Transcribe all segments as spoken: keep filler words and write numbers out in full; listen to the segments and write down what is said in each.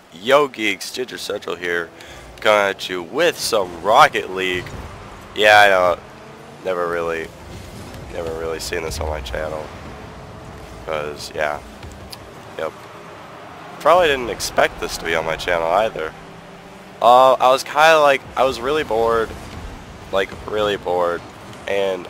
Yo Geeks, Ginger Central here, coming at you with some Rocket League. Yeah, I know, never really, never really seen this on my channel, because, yeah, yep. Probably didn't expect this to be on my channel either. Uh, I was kind of like, I was really bored, like, really bored, and,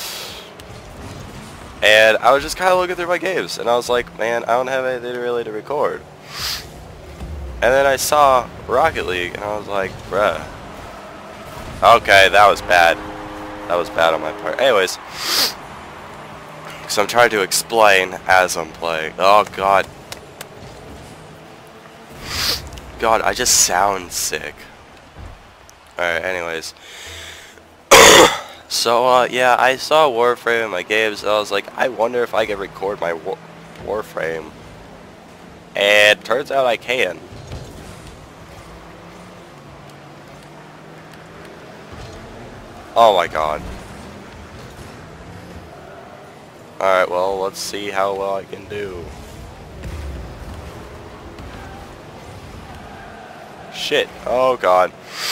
and I was just kind of looking through my games, and I was like, man, I don't have anything really to record. And then I saw Rocket League, and I was like, bruh. Okay, that was bad. That was bad on my part. Anyways, so I'm trying to explain as I'm playing. Oh, God. God, I just sound sick. Alright, anyways. So, uh, yeah, I saw Warframe in my games, and I was like, I wonder if I can record my war Warframe. And turns out I can. Oh my god. Alright, well, let's see how well I can do. Shit. Oh god.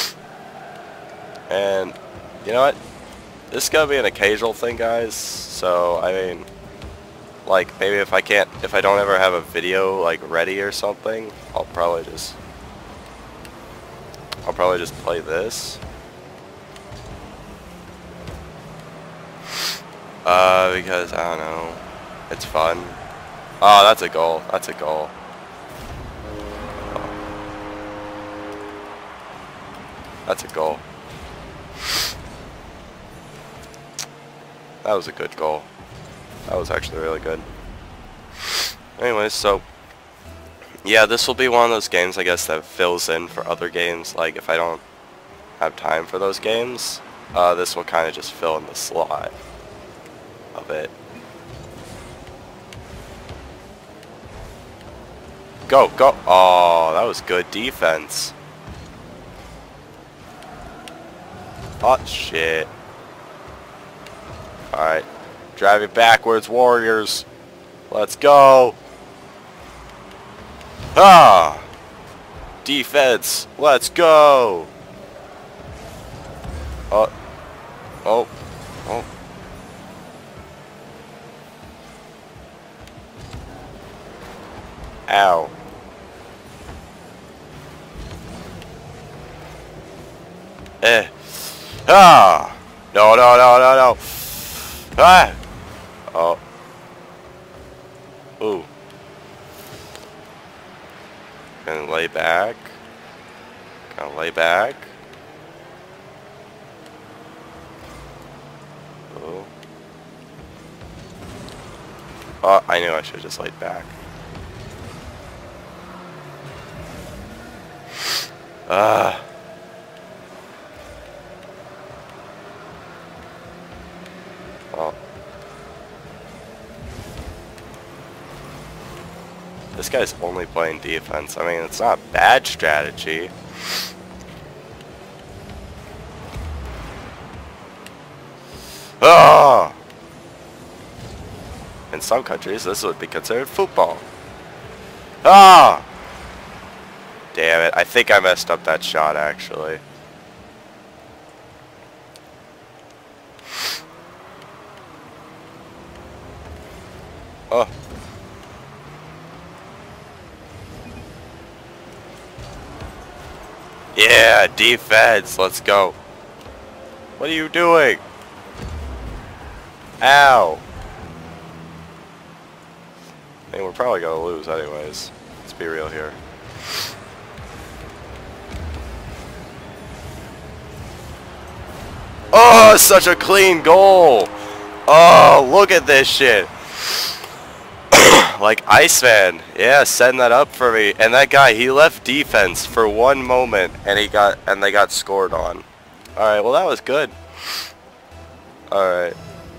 And, you know what? This is gonna be an occasional thing, guys. So, I mean, like, maybe if I can't, if I don't ever have a video, like, ready or something, I'll probably just, I'll probably just play this. Uh, because, I don't know, it's fun. Oh, that's a goal, that's a goal. Oh. That's a goal. That was a good goal. That was actually really good. Anyways, so, yeah, this will be one of those games, I guess, that fills in for other games. Like, if I don't have time for those games, uh, this will kind of just fill in the slot of it. Go, go. Oh, that was good defense. Oh, shit. Alright. Drive it backwards, Warriors. Let's go. Ah! Defense. Let's go. Oh. Oh. Oh. Ow. Eh. Ah! No, no, no, no, no. Ah! Oh. Ooh. Gonna lay back. Gonna lay back. Ooh. Oh, I knew I should have just laid back. Ah. Oh. This guy's only playing defense. I mean, it's not a bad strategy. Ah! In some countries, this would be considered football. Ah! Damn it. I think I messed up that shot, actually. Oh. Yeah, defense. Let's go. What are you doing? Ow. I mean, we're probably going to lose anyways. Let's be real here. Oh, such a clean goal. Oh, look at this shit. Like Iceman, yeah, setting that up for me. And that guy, he left defense for one moment, and he got and they got scored on. All right, well that was good. All right.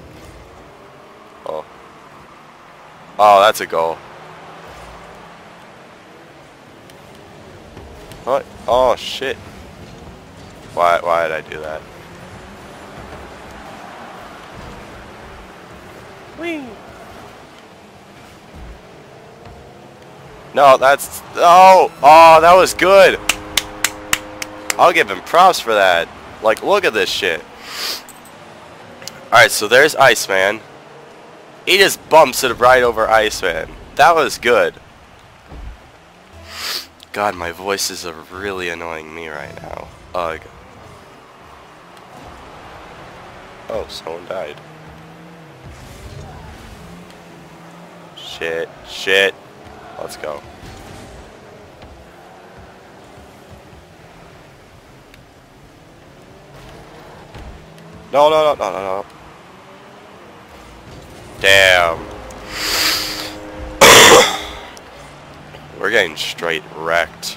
Oh. Oh, that's a goal. What? Oh shit. Why? Why did I do that? Whee! No, that's... Oh! Oh, that was good! I'll give him props for that. Like, look at this shit. Alright, so there's Iceman. He just bumps it right over Iceman. That was good. God, my voices are really annoying me right now. Ugh. Oh, someone died. Shit, shit. Let's go. No, no, no, no, no, no. Damn. We're getting straight wrecked.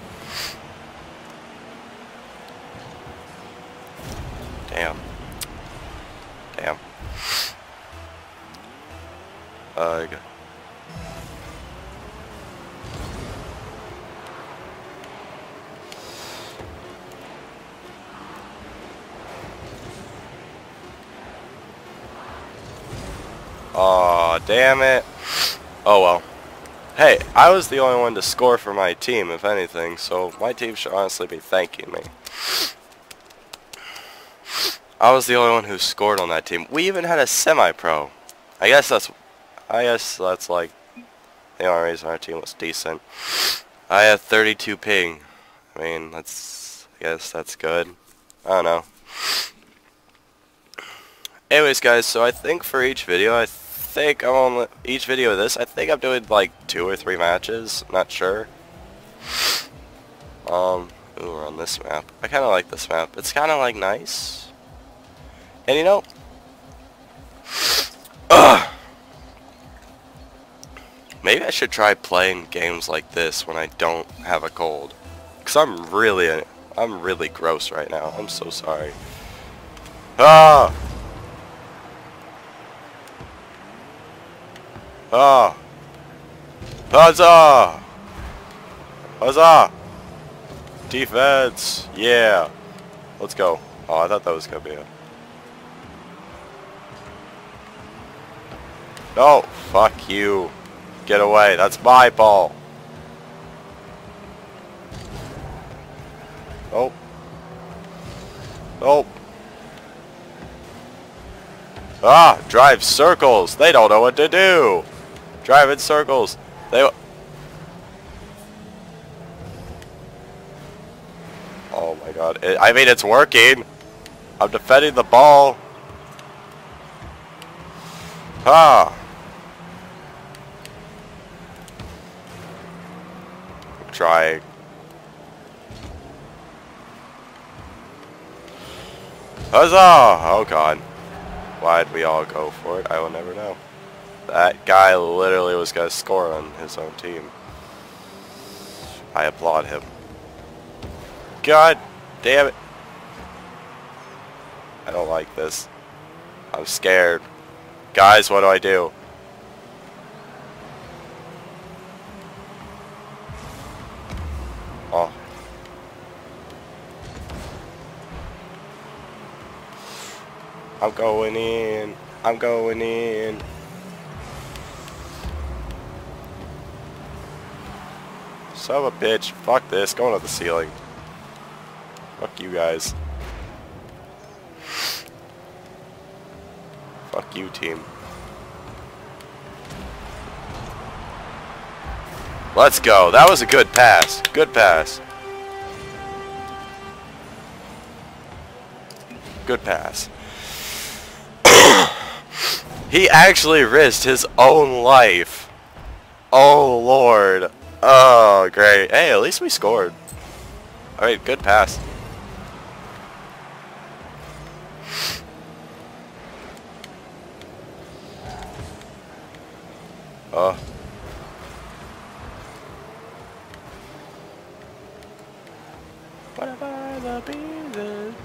Damn. Damn. Ugh. Aw, damn it. Oh well. Hey, I was the only one to score for my team, if anything, so my team should honestly be thanking me. I was the only one who scored on that team. We even had a semi-pro. I guess that's, I guess that's like the only reason our team was decent. I have thirty-two ping. I mean, that's, I guess that's good. I don't know. Anyways, guys, so I think for each video, I think I'm on each video of this, I think I'm doing like two or three matches. Not sure. Um, ooh, we're on this map. I kind of like this map. It's kind of like nice. And you know, ugh, maybe I should try playing games like this when I don't have a cold. Cause I'm really, I'm really gross right now. I'm so sorry. Ah. Ah! Huzzah! Huzzah! Defense! Yeah! Let's go. Oh, I thought that was gonna be a... No! Fuck you! Get away! That's my ball! Nope. Nope. Ah! Drive circles! They don't know what to do! Drive in circles. They. Oh my god. It, I mean, it's working. I'm defending the ball. Ah. I'm trying. Huzzah! Oh god. Why'd we all go for it? I will never know. That guy literally was going to score on his own team. I applaud him. God damn it. I don't like this. I'm scared. Guys, what do I do? Oh. I'm going in. I'm going in. Son of a bitch. Fuck this. Going to the ceiling. Fuck you guys. Fuck you, team. Let's go. That was a good pass. Good pass. Good pass. He actually risked his own life. Oh, Lord. Oh, great. Hey, at least we scored. Alright, good pass. Oh. What about the pieces?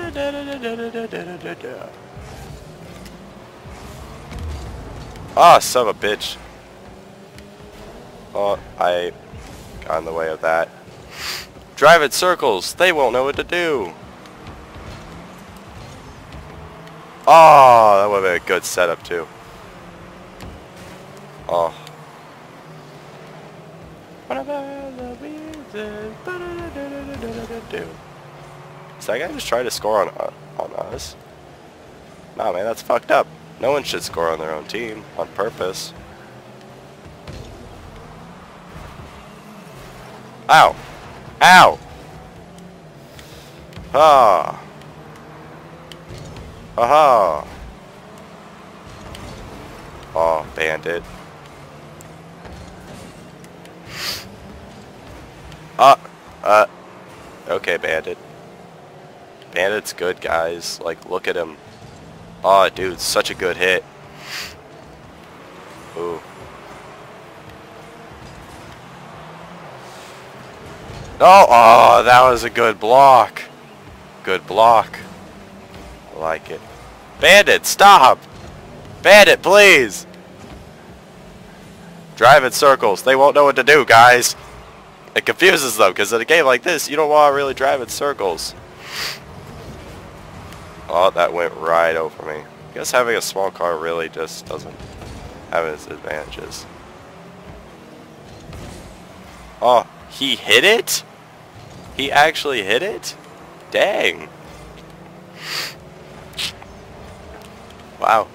Ah, son of a bitch. Oh, I got in the way of that. Drive in circles. They won't know what to do. Oh, that would have been a good setup too. Oh. Is that guy just trying to score on uh, on us? Nah, man, that's fucked up. No one should score on their own team on purpose. Ow! Ow! Ah! Aha! Oh, bandit. Uh, uh, okay, bandit. Bandit's good, guys. Like, look at him. Oh, dude, such a good hit. Ooh. Oh, oh, that was a good block. Good block. I like it. Bandit, stop! Bandit, please! Drive in circles. They won't know what to do, guys. It confuses them, because in a game like this, you don't want to really drive in circles. Oh, that went right over me. I guess having a small car really just doesn't have its advantages. Oh, he hit it? He actually hit it? Dang. Wow.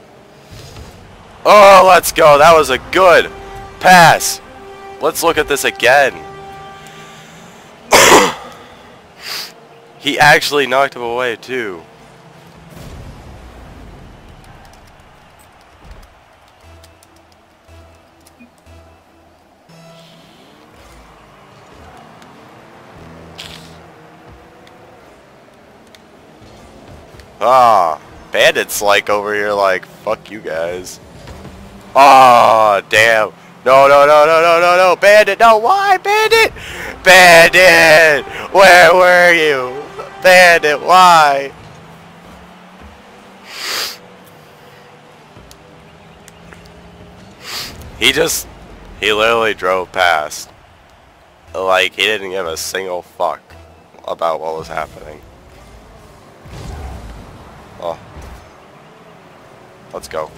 Oh, let's go. That was a good pass. Let's look at this again. He actually knocked him away, too. Ah, Bandit's like over here like, fuck you guys. Ah, damn. No, no, no, no, no, no, no. Bandit, no, why? Bandit! Bandit! Where were you? Bandit, why? He just, he literally drove past. Like, he didn't give a single fuck about what was happening. Oh. Let's go.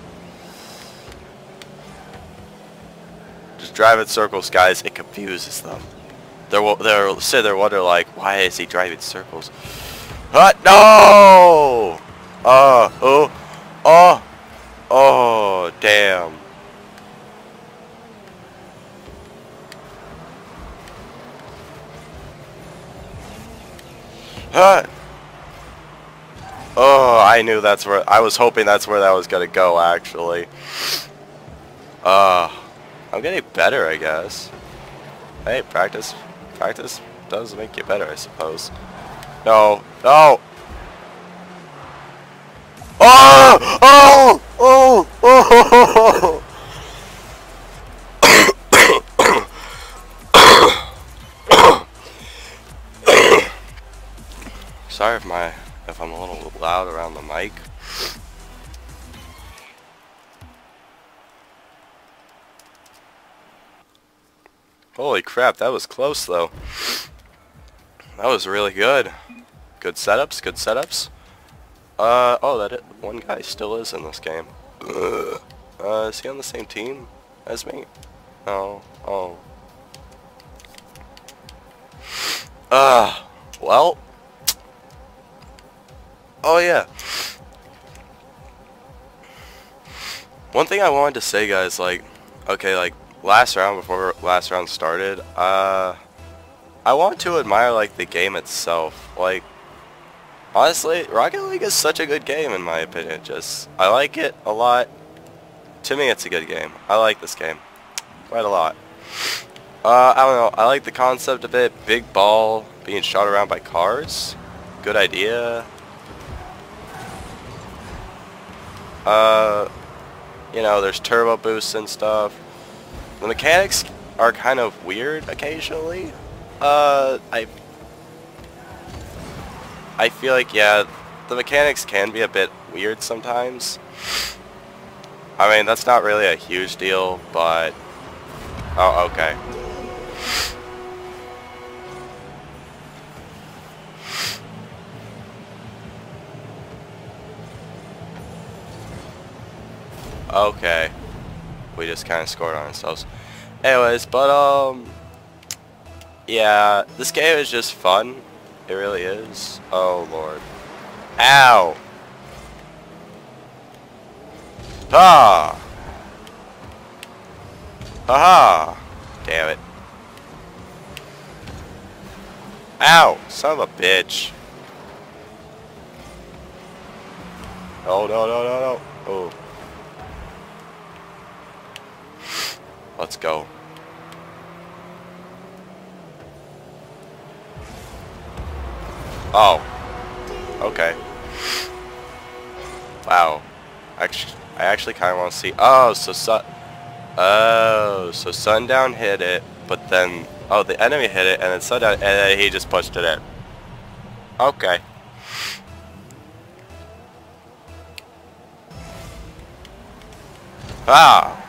Just drive in circles, guys. It confuses them. They're they're sit there wonder like, why is he driving circles? What? No! Oh, oh, oh, oh, damn. Huh? Oh, I knew that's where, I was hoping that's where that was gonna go, actually. Uh, I'm getting better, I guess. Hey, practice, practice does make you better, I suppose. No, no! Oh! Oh! Oh! Oh! Sorry if my, if I'm a little loud around the mic. Holy crap, that was close though. That was really good. Good setups, good setups. Uh, oh, that it, one guy still is in this game. Uh, is he on the same team as me? Oh, oh. Uh, well. Oh yeah. One thing I wanted to say, guys, like, okay, like, last round, before last round started, uh, I want to admire, like, the game itself. Like, honestly, Rocket League is such a good game, in my opinion. Just, I like it a lot. To me, it's a good game. I like this game quite a lot. Uh, I don't know, I like the concept of it. Big ball being shot around by cars. Good idea. Uh, you know, there's turbo boosts and stuff. The mechanics are kind of weird occasionally. Uh, I, I feel like, yeah, the mechanics can be a bit weird sometimes. I mean, that's not really a huge deal, but, oh, okay. Okay. We just kind of scored on ourselves. Anyways, but um, yeah, this game is just fun. It really is. Oh lord. Ow. Ah. Haha. Damn it. Ow. Son of a bitch. Oh no no no no. Oh. Let's go. Oh. Okay. Wow. Actually, I actually kind of want to see. Oh, so sun. Oh, so Sundown hit it, but then oh, the enemy hit it, and then Sundown, and then he just punched it in. Okay. Ah.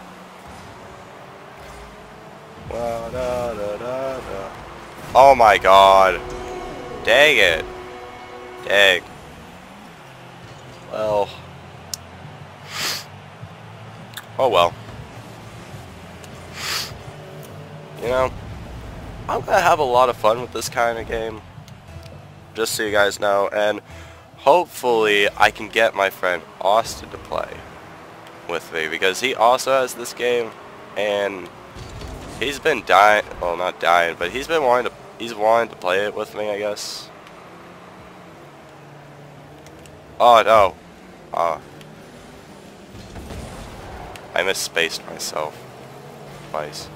Da, da, da, da, da. Oh my god. Dang it. Dang. Well. Oh well. You know, I'm gonna have a lot of fun with this kind of game. Just so you guys know. And hopefully I can get my friend Austin to play with me. Because he also has this game. And he's been dying, well not dying, but he's been wanting to, he's wanting to play it with me, I guess. Oh no. Oh. I misspaced myself twice.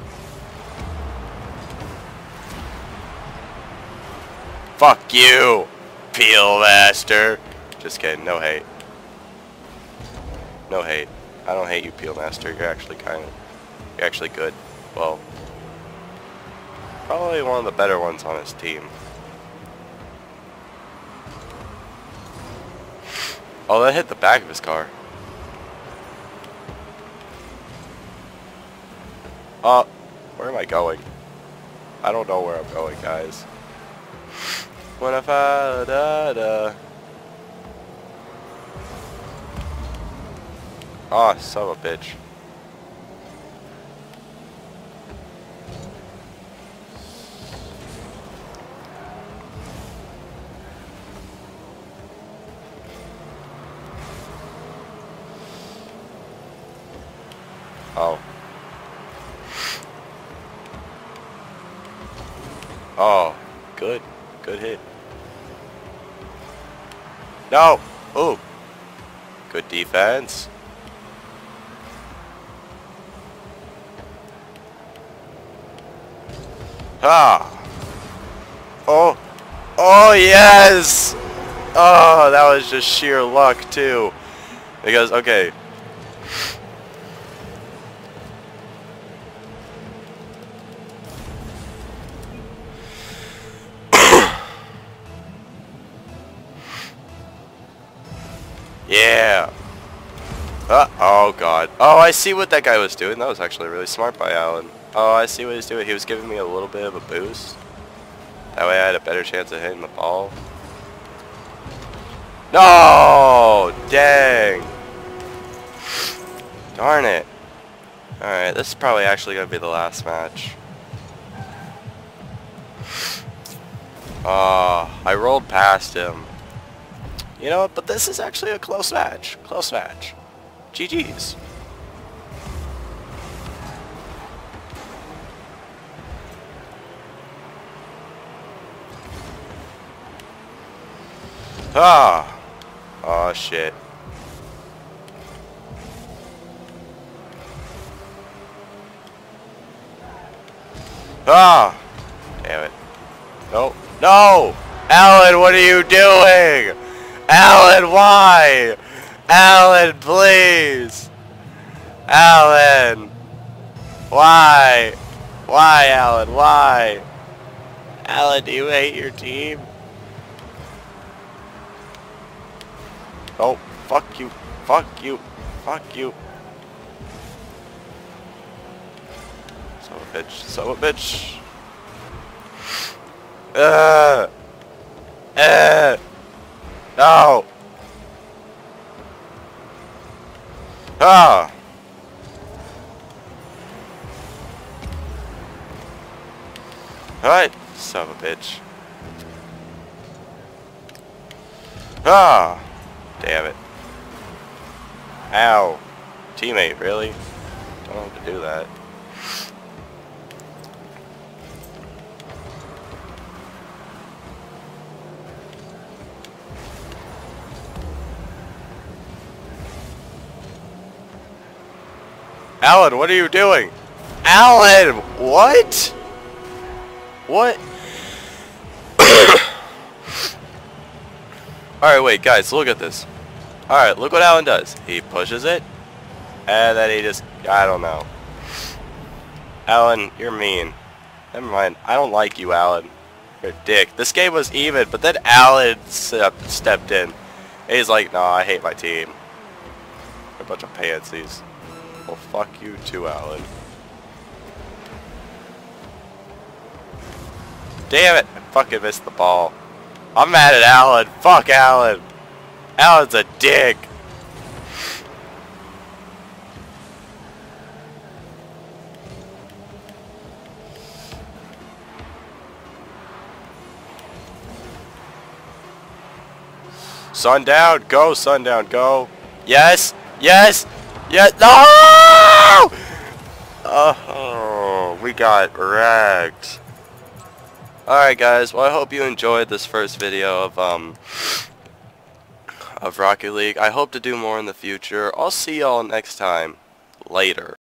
Fuck you, Peel Master. Just kidding, no hate. No hate. I don't hate you, Peel Master. You're actually kind of, you're actually good. Well, probably one of the better ones on his team. Oh, that hit the back of his car. Uh, where am I going? I don't know where I'm going, guys. When I da da da. Oh, son of a bitch. Oh. Oh, good. Good hit. No! Ooh. Good defense. Ah. Oh. Oh, yes! Oh, that was just sheer luck, too. Because, okay. Yeah. Uh, oh god. Oh, I see what that guy was doing. That was actually really smart by Alan. Oh, I see what he's doing. He was giving me a little bit of a boost. That way I had a better chance of hitting the ball. No! Dang. Darn it. Alright, this is probably actually going to be the last match. Oh, I rolled past him. You know what, but this is actually a close match. Close match. G G's. Ah. Oh, shit. Ah. Damn it. No. No! Alan, what are you doing? Alan, why? Alan, please. Alan. Why? Why, Alan? Why? Alan, do you hate your team? Oh, fuck you. Fuck you. Fuck you. Son of a bitch. Son of a bitch. Uh. Uh. No. Alright, son of a bitch. Ah! Damn it. Ow. Teammate, really? Don't have to do that. Alan, what are you doing? Alan! What? What? Alright, wait, guys, look at this. Alright, look what Alan does. He pushes it, and then he just, I don't know. Alan, you're mean. Never mind, I don't like you, Alan. You're a dick. This game was even, but then Alan stepped in. And he's like, nah, I hate my team. They're a bunch of pansies. Well, fuck you too, Alan. Damn it! I fucking missed the ball. I'm mad at Alan. Fuck Alan. Alan's a dick. Sundown, go, Sundown, go. Yes, yes, yes. No! Oh, we got wrecked. Alright guys, well I hope you enjoyed this first video of um of Rocket League. I hope to do more in the future. I'll see y'all next time. Later.